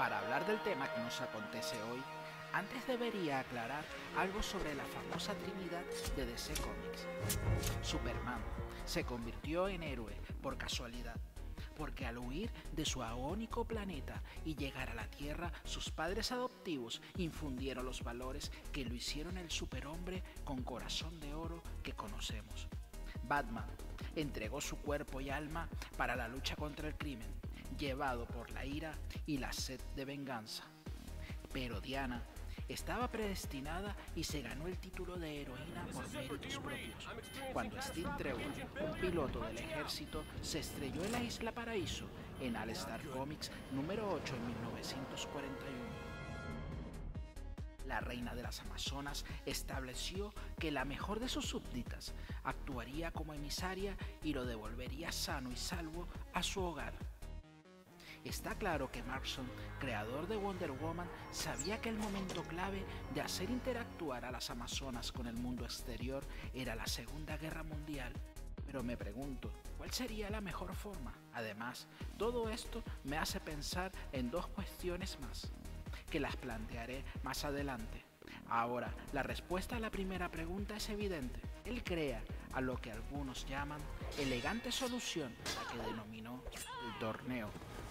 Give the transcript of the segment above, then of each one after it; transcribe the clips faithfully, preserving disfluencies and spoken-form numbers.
Para hablar del tema que nos acontece hoy, antes debería aclarar algo sobre la famosa trinidad de D C Comics. Superman se convirtió en héroe por casualidad, porque al huir de su agónico planeta y llegar a la Tierra, sus padres adoptivos infundieron los valores que lo hicieron el superhombre con corazón de oro que conocemos. Batman entregó su cuerpo y alma para la lucha contra el crimen, llevado por la ira y la sed de venganza. Pero Diana estaba predestinada y se ganó el título de heroína por méritos propios, cuando Steve Trevor, un piloto del ejército, se estrelló en la Isla Paraíso en All Star Comics número ocho en mil novecientos cuarenta y uno. La reina de las Amazonas estableció que la mejor de sus súbditas actuaría como emisaria y lo devolvería sano y salvo a su hogar. Está claro que Morrison, creador de Wonder Woman, sabía que el momento clave de hacer interactuar a las Amazonas con el mundo exterior era la Segunda Guerra Mundial. Pero me pregunto, ¿cuál sería la mejor forma? Además, todo esto me hace pensar en dos cuestiones más, que las plantearé más adelante. Ahora, la respuesta a la primera pregunta es evidente. Él crea a lo que algunos llaman elegante solución, la que denominó el torneo.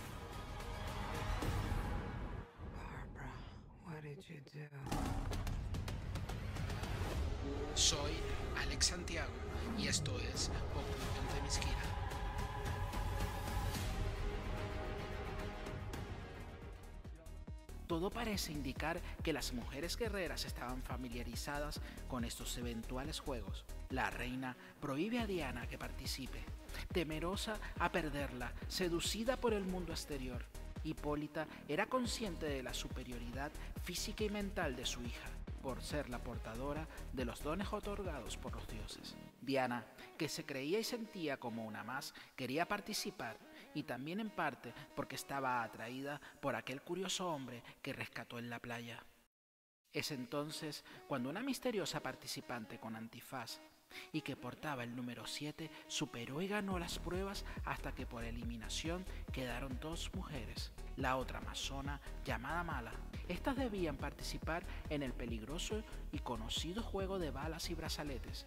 What did you do? Soy Alex Santiago y esto es Oculto de Misquira. Todo parece indicar que las mujeres guerreras estaban familiarizadas con estos eventuales juegos. La reina prohíbe a Diana que participe, temerosa a perderla, seducida por el mundo exterior. Hipólita era consciente de la superioridad física y mental de su hija, por ser la portadora de los dones otorgados por los dioses. Diana, que se creía y sentía como una más, quería participar, y también en parte porque estaba atraída por aquel curioso hombre que rescató en la playa. Es entonces cuando una misteriosa participante con antifaz y que portaba el número siete superó y ganó las pruebas hasta que por eliminación quedaron dos mujeres, la otra amazona llamada Mala. Estas debían participar en el peligroso y conocido juego de balas y brazaletes.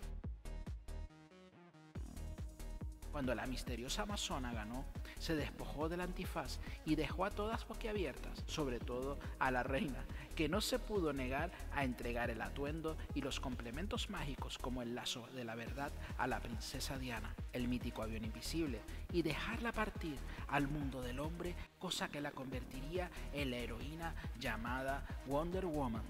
Cuando la misteriosa amazona ganó, se despojó del antifaz y dejó a todas boquiabiertas, sobre todo a la reina, que no se pudo negar a entregar el atuendo y los complementos mágicos como el lazo de la verdad a la princesa Diana, el mítico avión invisible, y dejarla partir al mundo del hombre, cosa que la convertiría en la heroína llamada Wonder Woman.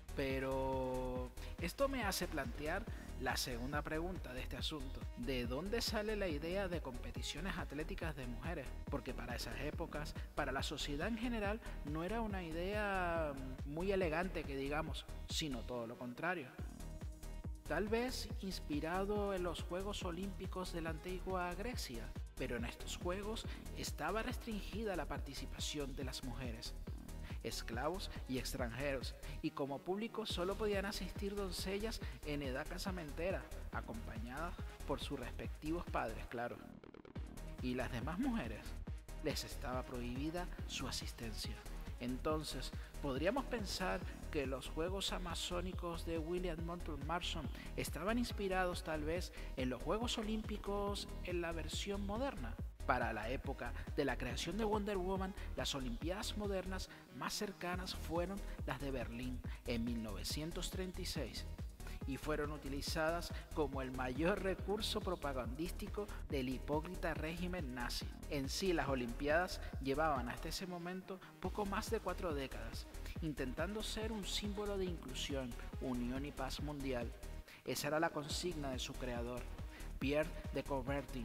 Pero esto me hace plantear la segunda pregunta de este asunto. ¿De dónde sale la idea de competiciones atléticas de mujeres? Porque para esas épocas, para la sociedad en general, no era una idea muy elegante que digamos, sino todo lo contrario. Tal vez inspirado en los Juegos Olímpicos de la antigua Grecia, pero en estos Juegos estaba restringida la participación de las mujeres, esclavos y extranjeros, y como público solo podían asistir doncellas en edad casamentera, acompañadas por sus respectivos padres, claro. Y las demás mujeres les estaba prohibida su asistencia. Entonces, podríamos pensar que los Juegos Amazónicos de William Moulton Marston estaban inspirados tal vez en los Juegos Olímpicos en la versión moderna. Para la época de la creación de Wonder Woman, las Olimpiadas modernas más cercanas fueron las de Berlín en mil novecientos treinta y seis y fueron utilizadas como el mayor recurso propagandístico del hipócrita régimen nazi. En sí, las Olimpiadas llevaban hasta ese momento poco más de cuatro décadas, intentando ser un símbolo de inclusión, unión y paz mundial. Esa era la consigna de su creador, Pierre de Coubertin.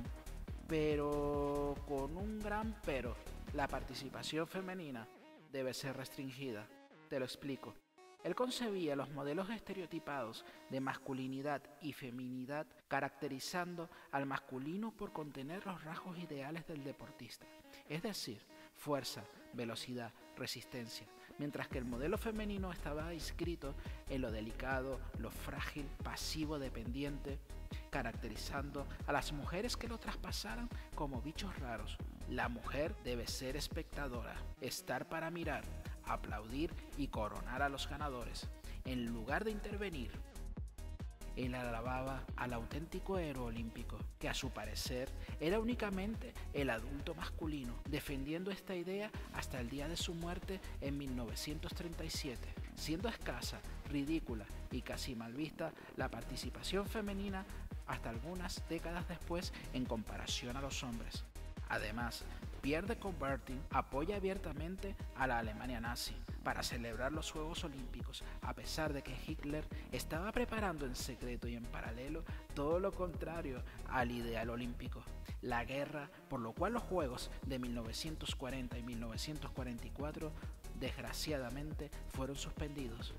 Pero con un gran pero, la participación femenina debe ser restringida. Te lo explico. Él concebía los modelos estereotipados de masculinidad y feminidad, caracterizando al masculino por contener los rasgos ideales del deportista, es decir, fuerza, velocidad, resistencia, mientras que el modelo femenino estaba inscrito en lo delicado, lo frágil, pasivo, dependiente, caracterizando a las mujeres que lo traspasaran como bichos raros. La mujer debe ser espectadora, estar para mirar, aplaudir y coronar a los ganadores, en lugar de intervenir. Él alababa al auténtico héroe olímpico, que a su parecer era únicamente el adulto masculino, defendiendo esta idea hasta el día de su muerte en mil novecientos treinta y siete. Siendo escasa, ridícula y casi mal vista la participación femenina hasta algunas décadas después en comparación a los hombres. Además, Pierre de Coubertin apoya abiertamente a la Alemania nazi para celebrar los Juegos Olímpicos, a pesar de que Hitler estaba preparando en secreto y en paralelo todo lo contrario al ideal olímpico, la guerra, por lo cual los Juegos de mil novecientos cuarenta y mil novecientos cuarenta y cuatro desgraciadamente fueron suspendidos.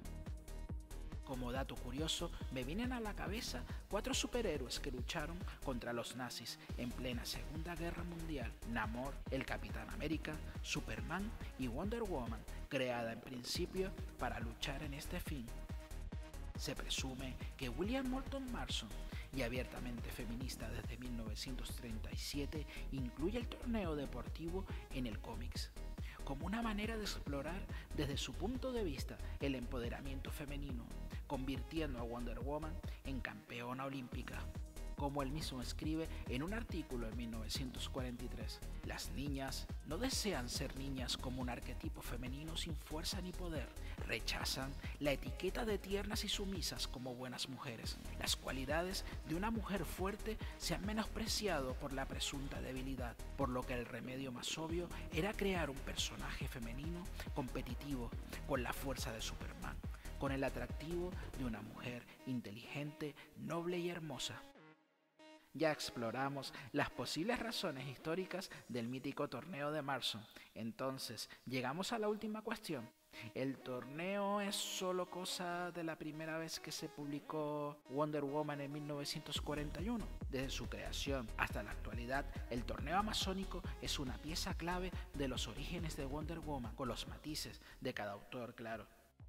Como dato curioso, me vienen a la cabeza cuatro superhéroes que lucharon contra los nazis en plena Segunda Guerra Mundial: Namor, el Capitán América, Superman y Wonder Woman, creada en principio para luchar en este fin. Se presume que William Moulton Marston, y abiertamente feminista desde mil novecientos treinta y siete, incluye el torneo deportivo en el cómics, como una manera de explorar desde su punto de vista el empoderamiento femenino, convirtiendo a Wonder Woman en campeona olímpica. Como él mismo escribe en un artículo en mil novecientos cuarenta y tres, las niñas no desean ser niñas como un arquetipo femenino sin fuerza ni poder, rechazan la etiqueta de tiernas y sumisas como buenas mujeres. Las cualidades de una mujer fuerte se han menospreciado por la presunta debilidad, por lo que el remedio más obvio era crear un personaje femenino competitivo con la fuerza de Superman, con el atractivo de una mujer inteligente, noble y hermosa. Ya exploramos las posibles razones históricas del mítico torneo de Marston. Entonces, llegamos a la última cuestión. ¿El torneo es solo cosa de la primera vez que se publicó Wonder Woman en mil novecientos cuarenta y uno? Desde su creación hasta la actualidad, el torneo amazónico es una pieza clave de los orígenes de Wonder Woman, con los matices de cada autor, claro.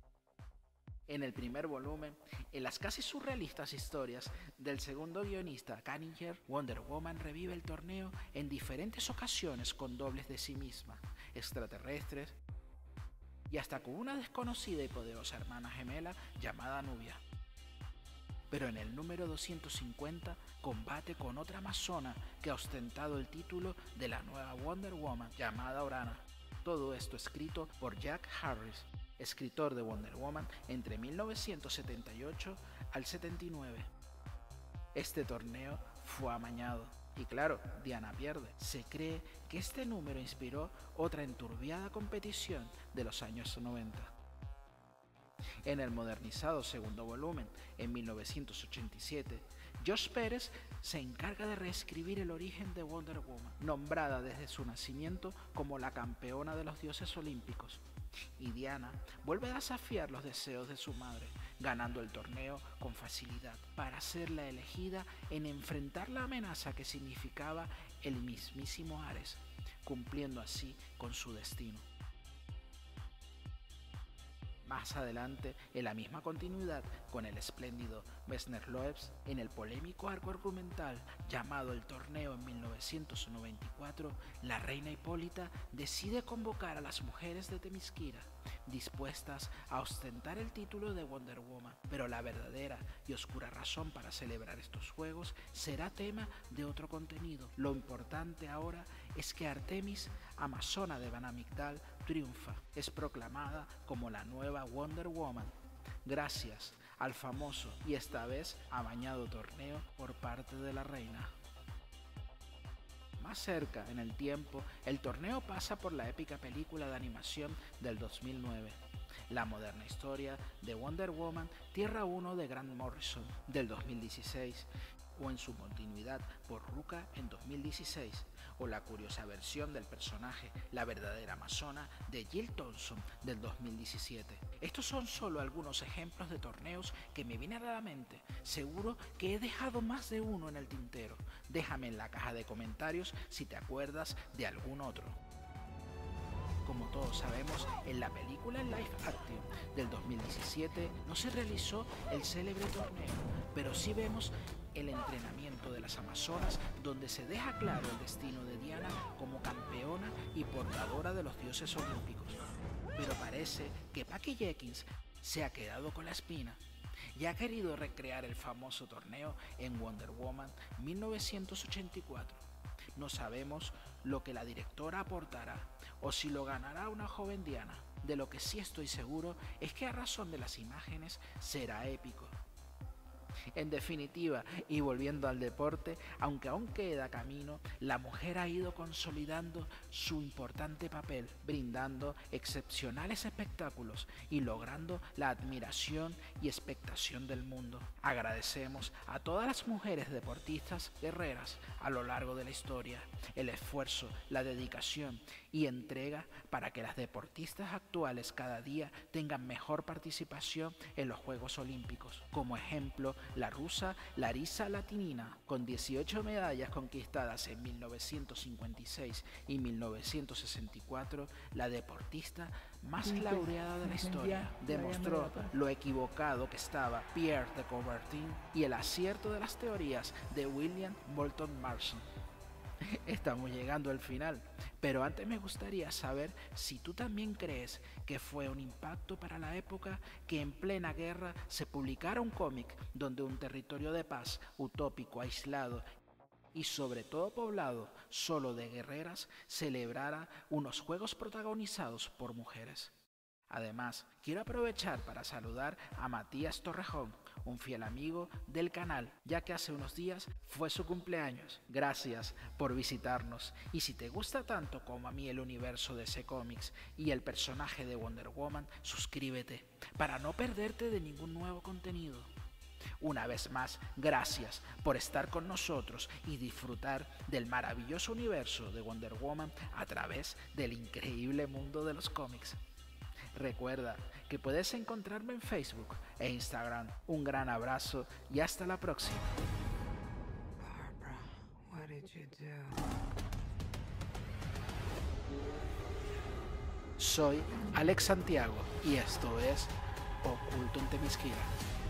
En el primer volumen, en las casi surrealistas historias del segundo guionista Kanigher, Wonder Woman revive el torneo en diferentes ocasiones con dobles de sí misma, extraterrestres y hasta con una desconocida y poderosa hermana gemela llamada Nubia. Pero en el número doscientos cincuenta combate con otra amazona que ha ostentado el título de la nueva Wonder Woman llamada Orana. Todo esto escrito por Jack Harris, escritor de Wonder Woman entre mil novecientos setenta y ocho al setenta y nueve. Este torneo fue amañado y claro, Diana pierde. Se cree que este número inspiró otra enturbiada competición de los años noventa. En el modernizado segundo volumen, en mil novecientos ochenta y siete, Josh Pérez se encarga de reescribir el origen de Wonder Woman, nombrada desde su nacimiento como la campeona de los dioses olímpicos. Y Diana vuelve a desafiar los deseos de su madre, ganando el torneo con facilidad para ser la elegida en enfrentar la amenaza que significaba el mismísimo Ares, cumpliendo así con su destino. Más adelante, en la misma continuidad con el espléndido Messner-Loebs, en el polémico arco argumental llamado El Torneo en mil novecientos noventa y cuatro, la reina Hipólita decide convocar a las mujeres de Temisquira, dispuestas a ostentar el título de Wonder Woman, pero la verdadera y oscura razón para celebrar estos juegos será tema de otro contenido. Lo importante ahora es que Artemis, amazona de Van Amigdala, triunfa, es proclamada como la nueva Wonder Woman, gracias al famoso y esta vez amañado torneo por parte de la reina. Más cerca en el tiempo, el torneo pasa por la épica película de animación del dos mil nueve, la moderna historia de Wonder Woman Tierra uno de Grant Morrison del dos mil dieciséis, o en su continuidad por Ruka en dos mil dieciséis, o la curiosa versión del personaje La verdadera amazona de Jill Thompson del dos mil diecisiete. Estos son solo algunos ejemplos de torneos que me vienen a la mente. Seguro que he dejado más de uno en el tintero. Déjame en la caja de comentarios si te acuerdas de algún otro. Como todos sabemos, en la película en live action del dos mil diecisiete no se realizó el célebre torneo, pero sí vemos el entrenamiento de las Amazonas, donde se deja claro el destino de Diana como campeona y portadora de los dioses olímpicos. Pero parece que Patty Jenkins se ha quedado con la espina y ha querido recrear el famoso torneo en Wonder Woman mil novecientos ochenta y cuatro. No sabemos lo que la directora aportará o si lo ganará una joven Diana. De lo que sí estoy seguro es que a razón de las imágenes será épico. En definitiva, y volviendo al deporte, aunque aún queda camino, la mujer ha ido consolidando su importante papel, brindando excepcionales espectáculos y logrando la admiración y expectación del mundo. Agradecemos a todas las mujeres deportistas guerreras a lo largo de la historia, el esfuerzo, la dedicación y entrega para que las deportistas actuales cada día tengan mejor participación en los Juegos Olímpicos. Como ejemplo, la rusa Larisa Latynina, con dieciocho medallas conquistadas en mil novecientos cincuenta y seis y mil novecientos sesenta y cuatro, la deportista más laureada de la historia, demostró lo equivocado que estaba Pierre de Coubertin y el acierto de las teorías de William Moulton Marston. Estamos llegando al final, pero antes me gustaría saber si tú también crees que fue un impacto para la época que en plena guerra se publicara un cómic donde un territorio de paz, utópico, aislado y sobre todo poblado solo de guerreras, celebrara unos juegos protagonizados por mujeres. Además, quiero aprovechar para saludar a Matías Torrejón, un fiel amigo del canal, ya que hace unos días fue su cumpleaños. Gracias por visitarnos, y si te gusta tanto como a mí el universo de ese cómics y el personaje de Wonder Woman, suscríbete para no perderte de ningún nuevo contenido. Una vez más, gracias por estar con nosotros y disfrutar del maravilloso universo de Wonder Woman a través del increíble mundo de los cómics. Recuerda que puedes encontrarme en Facebook e Instagram. Un gran abrazo y hasta la próxima. Barbara, what did you do? Soy Alex Santiago y esto es Oculto en Themyscira.